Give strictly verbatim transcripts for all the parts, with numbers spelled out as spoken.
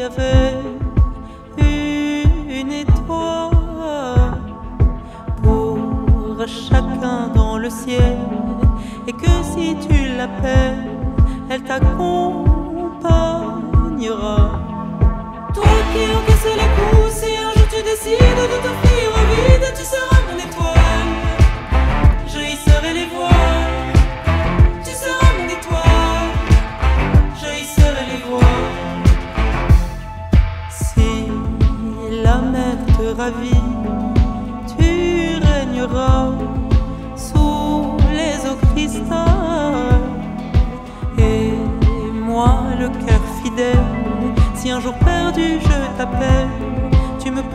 avait une étoile pour chacun dans le ciel, et que si tu l'appelles, elle t'accompagnera. Toi qui encaisses les coups, si un jour tu décides de t'offrir au vide, tu seras mon étoile. Je hisserai les voiles. Tu seras mon étoile. Je hisserai les voiles. Si la mer te ravit, tu régneras sous les eaux cristal. Et moi, le cœur fidèle, si un jour perdu je t'appelle, tu me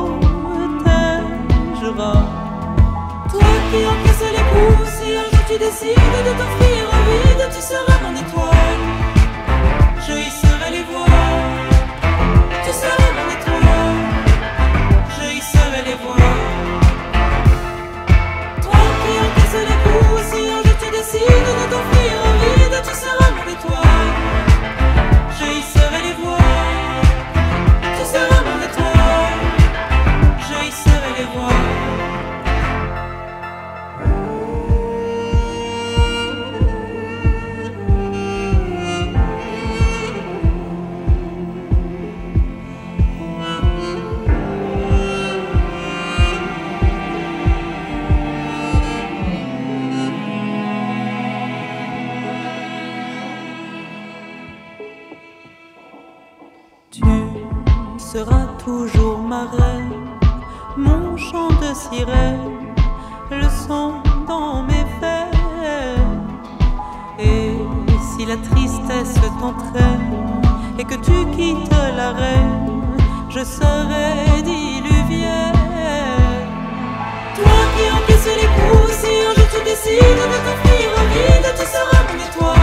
protégeras. Toi qui encaisses les coups, si un jour tu décides de t'offrir au vide, tu seras mon étoile. Je hisserai les voiles. Tu seras mon étoile. Je hisserai les voiles. Toi qui encaisses les coups, si un jour tu décides de t'offrir au vide, tu seras mon étoile. Je hisserai les voiles. Tu seras mon étoile. Je hisserai les voiles. Tu seras toujours ma reine, mon chant de sirène, le son dans mes veines. Et si la tristesse t'entraîne et que tu quittes la reine, je serai diluvienne. Toi qui encaisses les coups, si un jour tu décides de t'offrir au vide, tu seras mon étoile.